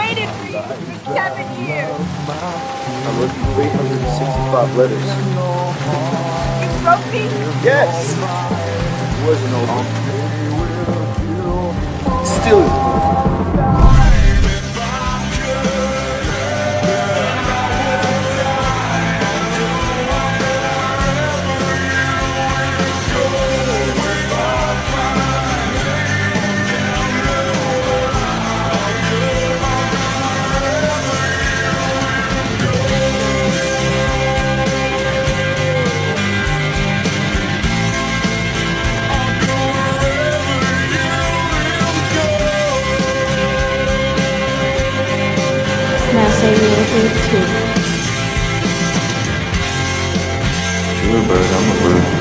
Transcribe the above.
waited for you for 7 years. I wrote you 365 letters. You wrote me? Yes! It wasn't over. Still. Now say you're here too. You're a bird, I'm a bird.